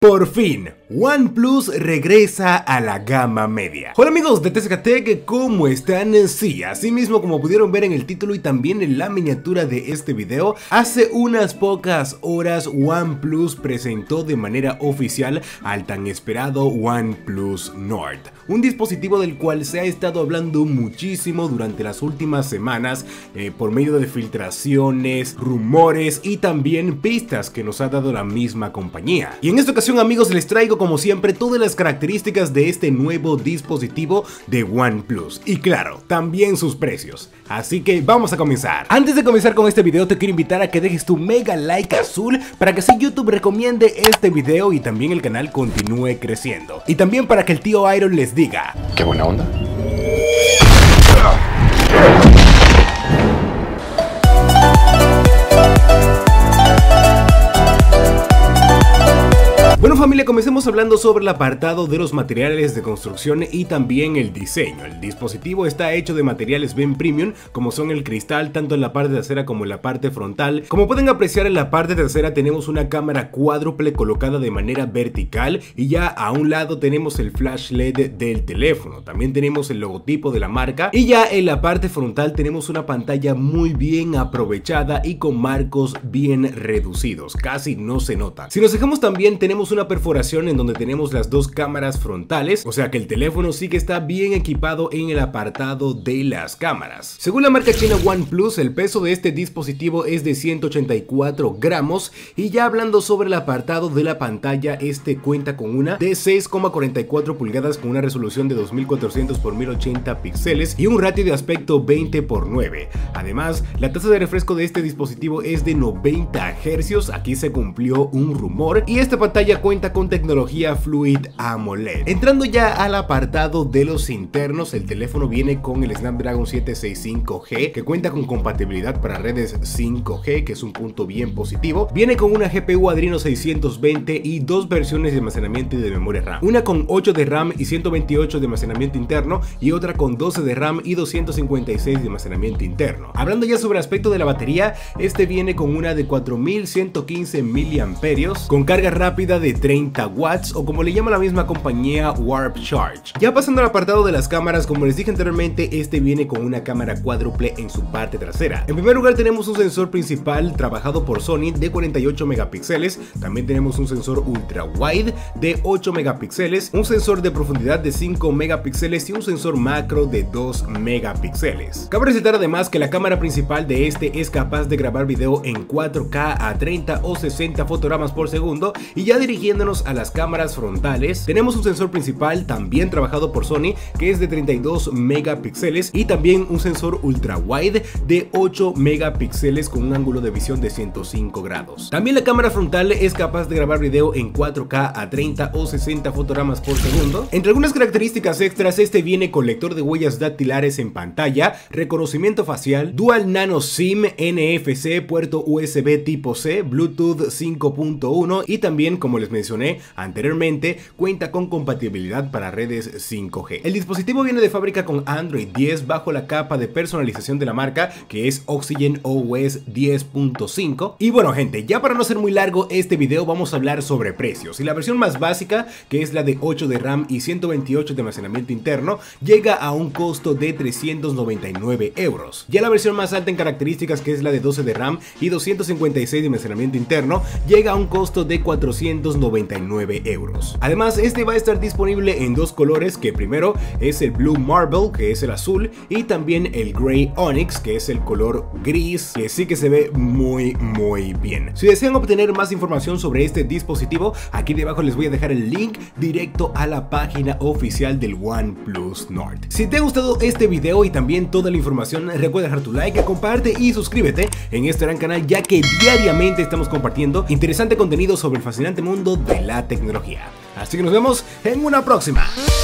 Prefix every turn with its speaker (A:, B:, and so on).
A: Por fin, OnePlus regresa a la gama media. Hola amigos de TSK Tech, ¿cómo están? Sí, así mismo como pudieron ver en el título y también en la miniatura de este video, hace unas pocas horas OnePlus presentó de manera oficial al tan esperado OnePlus Nord, un dispositivo del cual se ha estado hablando muchísimo durante las últimas semanas por medio de filtraciones, rumores y también pistas que nos ha dado la misma compañía. Y en esta ocasión, amigos, les traigo como siempre todas las características de este nuevo dispositivo de OnePlus y claro, también sus precios. Así que vamos a comenzar. Antes de comenzar con este video te quiero invitar a que dejes tu mega like azul para que así YouTube recomiende este video y también el canal continúe creciendo. Y también para que el tío Iron les diga:
B: ¡qué buena onda!
A: Bueno familia, comencemos hablando sobre el apartado de los materiales de construcción y también el diseño. El dispositivo está hecho de materiales bien premium, como son el cristal, tanto en la parte trasera como en la parte frontal. Como pueden apreciar, en la parte trasera tenemos una cámara cuádruple colocada de manera vertical y ya a un lado tenemos el flash LED del teléfono. También tenemos el logotipo de la marca y ya en la parte frontal tenemos una pantalla muy bien aprovechada y con marcos bien reducidos, casi no se nota. Si nos fijamos también tenemos una perforación en donde tenemos las dos cámaras frontales, o sea que el teléfono sí que está bien equipado en el apartado de las cámaras. Según la marca china OnePlus, el peso de este dispositivo es de 184 gramos y ya hablando sobre el apartado de la pantalla, este cuenta con una de 6,44 pulgadas con una resolución de 2400 x 1080 píxeles y un ratio de aspecto 20:9. Además, la tasa de refresco de este dispositivo es de 90 Hz, aquí se cumplió un rumor, y esta pantalla cuenta con tecnología Fluid AMOLED. Entrando ya al apartado de los internos, el teléfono viene con el Snapdragon 765G que cuenta con compatibilidad para redes 5G, que es un punto bien positivo. Viene con una GPU Adreno 620 y dos versiones de almacenamiento y de memoria RAM, una con 8 de RAM y 128 de almacenamiento interno y otra con 12 de RAM y 256 de almacenamiento interno. Hablando ya sobre el aspecto de la batería, este viene con una de 4115 mAh con carga rápida de 30 watts o como le llama la misma compañía, Warp Charge. Ya pasando al apartado de las cámaras, como les dije anteriormente, este viene con una cámara cuádruple en su parte trasera. En primer lugar tenemos un sensor principal trabajado por Sony de 48 megapíxeles, también tenemos un sensor ultra wide de 8 megapíxeles, un sensor de profundidad de 5 megapíxeles y un sensor macro de 2 megapíxeles. Cabe resaltar además que la cámara principal de este es capaz de grabar video en 4K a 30 o 60 fotogramas por segundo. Y ya dirigiéndonos a las cámaras frontales, tenemos un sensor principal también trabajado por Sony que es de 32 megapíxeles y también un sensor ultra wide de 8 megapíxeles con un ángulo de visión de 105 grados. También la cámara frontal es capaz de grabar video en 4K a 30 o 60 fotogramas por segundo. Entre algunas características extras, este viene con lector de huellas dactilares en pantalla, reconocimiento facial, Dual Nano SIM, NFC, puerto USB tipo C, Bluetooth 5.1 y también, como les mencioné anteriormente, cuenta con compatibilidad para redes 5G. El dispositivo viene de fábrica con Android 10 bajo la capa de personalización de la marca, que es Oxygen OS 10.5. Y bueno gente, ya para no ser muy largo este video, vamos a hablar sobre precios. Y la versión más básica, que es la de 8 de RAM y 128 de almacenamiento interno, llega a un costo de 399 euros. Ya la versión más alta en características, que es la de 12 de RAM y 256 de almacenamiento interno, llega a un costo de 499 euros. Además, este va a estar disponible en dos colores, que primero es el Blue Marble, que es el azul, y también el Grey Onyx, que es el color gris, que sí que se ve muy bien. Si desean obtener más información sobre este dispositivo, aquí debajo les voy a dejar el link directo a la página oficial del OnePlus Nord. Si te ha gustado este video y también toda la información, recuerda dejar tu like, comparte y suscríbete en este gran canal, ya que diariamente estamos compartiendo interesante contenido sobre el fascinante mundo de la tecnología. Así que nos vemos en una próxima.